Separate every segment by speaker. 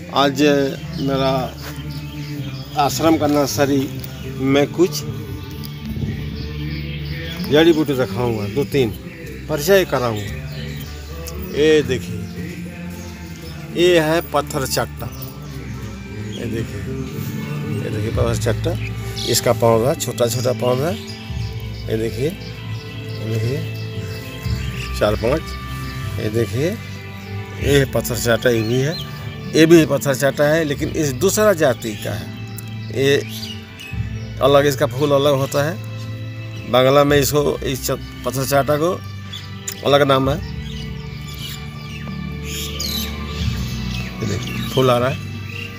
Speaker 1: आज मेरा आश्रम का नर्सरी में कुछ जड़ी बूटी रखाऊंगा, 2-3 परिचय कराऊंगा। ये देखिए, ये है पत्थर चट्टा। ये देखिए पत्थर चट्टा। इसका पौधा छोटा छोटा पौधा। ये देखिए 4-5। ये देखिए, ये पत्थर चाटा। ये भी है, ये भी पत्थर चाटा है, लेकिन इस दूसरा जाति का है। ये अलग, इसका फूल अलग होता है। बांग्ला में इसको, इस पत्थर चाटा को अलग नाम है। ये देखिए फूल आ रहा है।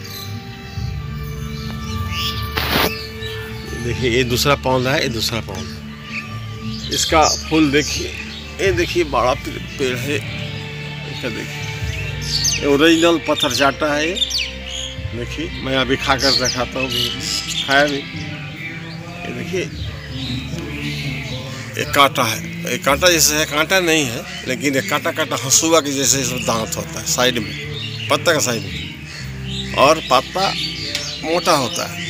Speaker 1: देखिए ये दूसरा पौधा है, ये दूसरा पौधा। इसका फूल देखिए, ये देखिए बड़ा पेड़ है। इसका देखिए ओरिजिनल पत्थर चाटा है ये। देखिए मैं अभी खा कर दिखाता हूँ, खाया भी। ये देखिए ये कांटा है, ये कांटा जैसे है, कांटा नहीं है, लेकिन ये कांटा कांटा हंसुआ के जैसे दांत होता है साइड में, पत्ता का साइड में, और पत्ता मोटा होता है।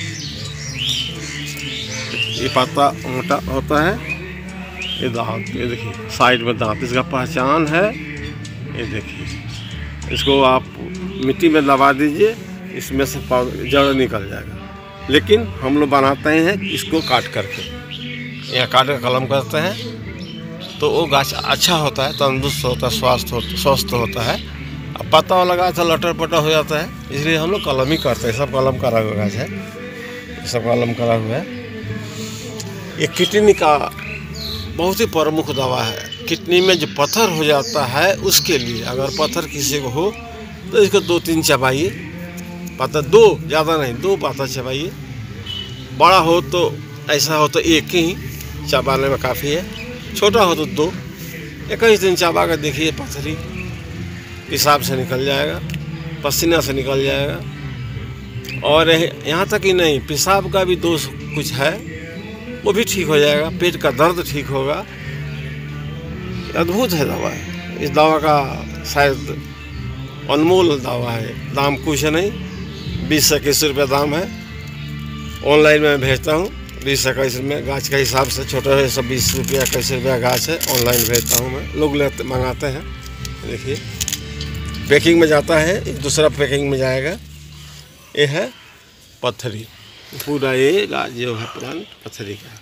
Speaker 1: ये पत्ता मोटा होता है। ये दांत, ये देखिए साइड में दांत, इसका पहचान है। ये देखिए, इसको आप मिट्टी में दबा दीजिए, इसमें से जड़ निकल जाएगा। लेकिन हम लोग बनाते हैं इसको काट करके, यहाँ काट कर कलम करते हैं, तो वो गाछ अच्छा होता है, तंदुरुस्त होता है, स्वस्थ होता है। अब पत्ता वाला गाछ लटर पटर हो जाता है, इसलिए हम लोग कलम ही करते हैं। सब कलम करा हुआ गाछ है, सब कलम करा हुआ है। ये किडनी का बहुत ही प्रमुख दवा है। किडनी में जो पत्थर हो जाता है उसके लिए, अगर पत्थर किसी को हो तो इसको 2-3 चबाइए। पत्थर 2, ज़्यादा नहीं, 2 पत्थर चबाइए। बड़ा हो तो, ऐसा हो तो 1 ही चबाने में काफ़ी है। छोटा हो तो 2। 21 दिन चबा कर देखिए, पत्थरी पेशाब से निकल जाएगा, पसीना से निकल जाएगा। और यहाँ तक ही नहीं, पेशाब का भी दोष कुछ है, वो भी ठीक हो जाएगा। पेट का दर्द ठीक होगा। अद्भुत है दवा है। इस दवा का शायद अनमोल दवा है। दाम कुछ नहीं, 20 से 21 रुपये दाम है। ऑनलाइन में भेजता हूँ 20 से 21 में, गाछ के हिसाब से। छोटे है सब 20 रुपया 21 रुपया गाछ है। ऑनलाइन भेजता हूँ मैं, लोग लेते मंगाते हैं। देखिए पैकिंग में जाता है, एक दूसरा पैकिंग में जाएगा। ये है पत्थरी, पूरा ये गाछ जो है प्लांट पत्थरी का।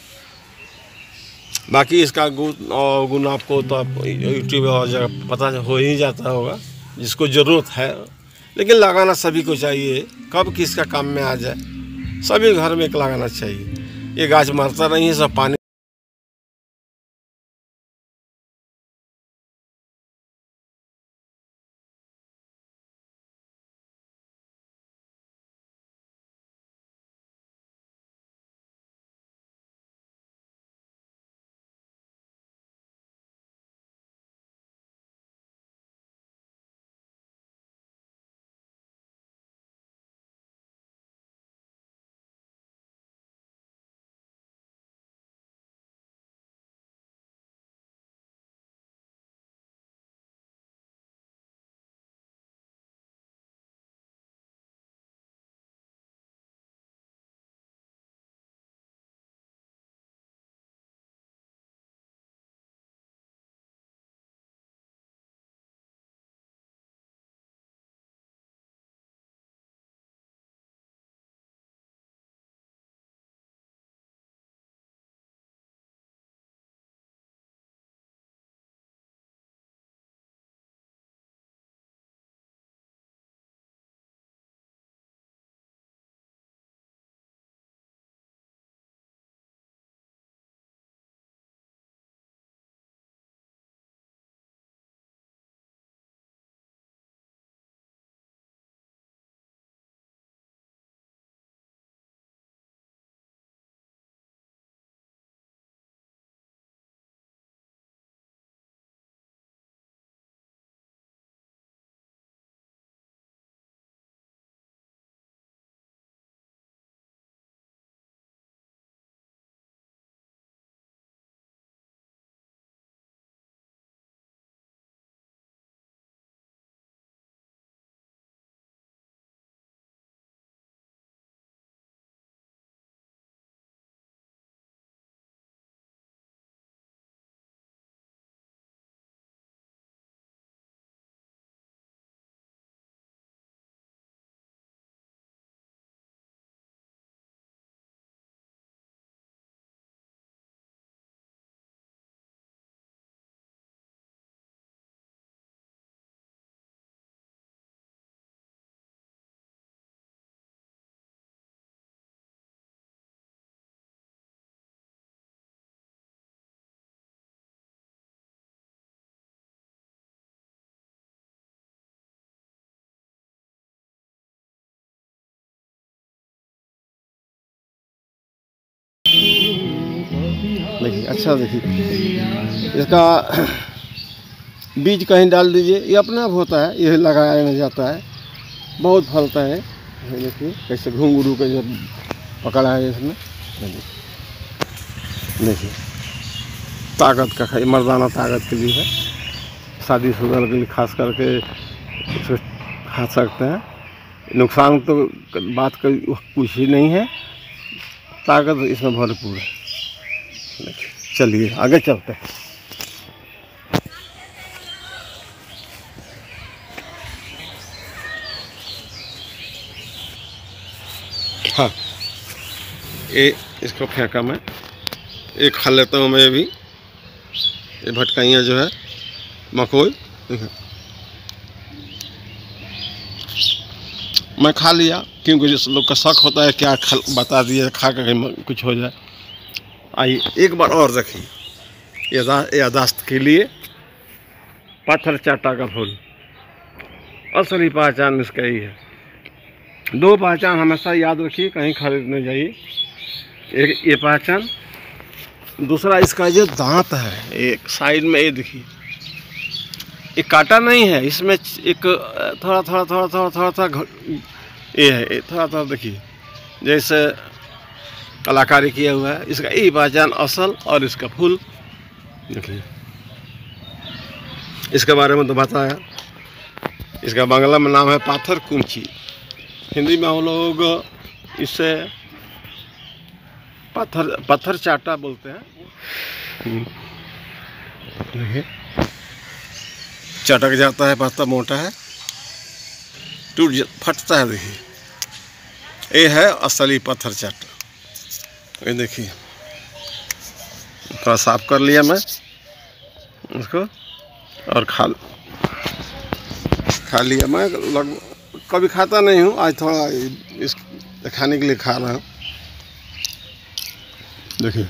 Speaker 1: बाकी इसका गुण आपको तो आप यूट्यूब और जगह पता हो ही जाता होगा, जिसको ज़रूरत है। लेकिन लगाना सभी को चाहिए, कब किसका काम में आ जाए। सभी घर में एक लगाना चाहिए। ये गाछ मरता नहीं है, सब पानी देखिए अच्छा, देखिए इसका बीज कहीं डाल दीजिए, ये अपने आप होता है, ये लगाया नहीं जाता है, बहुत फलता है। ये देखिए कैसे घुंघरू का जो पकड़ा है इसमें, देखिए ताकत का खाई, मर्दाना ताकत के लिए है, शादीशुदा के लिए खास करके इसको खा सकते हैं। नुकसान तो बात का कुछ ही नहीं है, ताकत इसमें भरपूर है। चलिए आगे चलते हैं। हाँ, ये इसको फेंका मैं, ये खा लेता हूँ मैं भी। ये भटकाइयाँ जो है मकोई, मैं खा लिया, क्योंकि जिस लोग का शक होता है क्या बता दिया, खा कर कुछ हो जाए। आइए एक बार और देखिए, यादाश्त के लिए पत्थर चाटा का फूल, असली पहचान इसका ही है। दो पहचान हमेशा याद रखिए, कहीं खरीदने जाइए। एक ये पहचान, दूसरा इसका जो दांत है एक साइड में, ये देखिए ये काटा नहीं है, इसमें एक थोड़ा थोड़ा थोड़ा थोड़ा थोड़ा थोड़ा ये है, थोड़ा थोड़ा देखिए जैसे कलाकारी किया हुआ है। इसका ये पहचान असल, और इसका फूल देखिए। इसके बारे में तो बताया, इसका बांग्ला में नाम है पाथर कुंची, हिंदी में हम लोग इसे पत्थर चाटा बोलते हैं। देखिए चटक जाता है, पत्ता मोटा है, फटता है। देखिए ये है असली पत्थर चाटा। ये देखिए थोड़ा साफ कर लिया मैं उसको, और खा लिया मैं। कभी खाता नहीं हूँ, आज थोड़ा इस खाने के लिए खा रहा हूँ। देखिए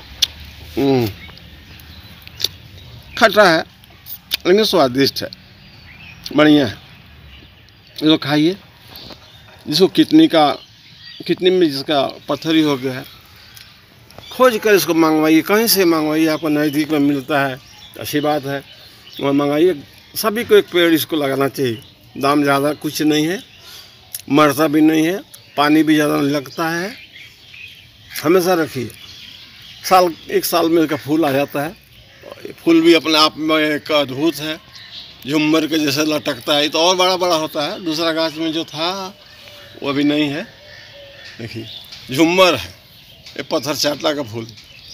Speaker 1: खट्टा है लेकिन स्वादिष्ट है, बढ़िया है। इसको खाइए। जिसको किडनी में जिसका पत्थरी हो गया है, खोज कर इसको मंगवाइए, कहीं से मंगवाइए, आपको नज़दीक में मिलता है, अच्छी बात है, वहाँ मंगाइए। सभी को एक पेड़ इसको लगाना चाहिए। दाम ज़्यादा कुछ नहीं है, मरता भी नहीं है, पानी भी ज़्यादा नहीं लगता है। हमेशा रखिए, एक साल में इसका फूल आ जाता है। फूल भी अपने आप में एक अद्भुत है, झुम्मर के जैसे लटकता है। तो और बड़ा बड़ा होता है, दूसरा गाछ में जो था वो भी नहीं है। देखिए झुम्मर है, ये पत्थर चाटा का फूल,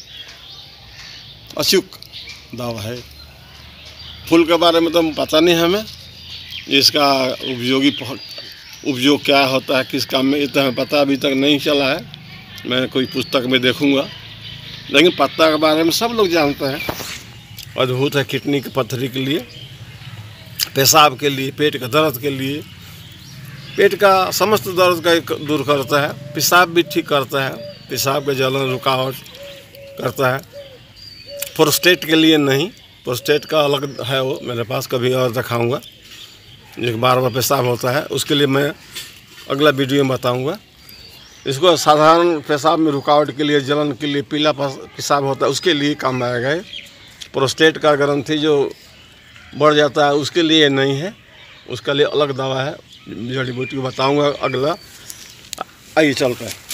Speaker 1: अचूक दावा है। फूल के बारे में तो पता नहीं हमें, इसका उपयोग क्या होता है, किस काम में, ये तो हमें पता अभी तक नहीं चला है। मैं कोई पुस्तक में देखूंगा, लेकिन पत्ता के बारे में सब लोग जानते हैं। अद्भुत है, किडनी की पत्थरी के लिए, पेशाब के लिए, पेट का दर्द के लिए, पेट का समस्त दर्द का दूर करता है। पेशाब भी ठीक करता है, पेशाब का जलन रुकावट करता है। प्रोस्टेट के लिए नहीं, प्रोस्टेट का अलग है वो मेरे पास, कभी और दिखाऊंगा। जो बार बार पेशाब होता है उसके लिए मैं अगला वीडियो में बताऊंगा। इसको साधारण पेशाब में रुकावट के लिए, जलन के लिए, पीला पेशाब होता है उसके लिए काम आएगा। प्रोस्टेट का ग्रंथि जो बढ़ जाता है उसके लिए नहीं है, उसके लिए अलग दवा है, जड़ी बूटी को बताऊंगा अगला। आइए चलते हैं।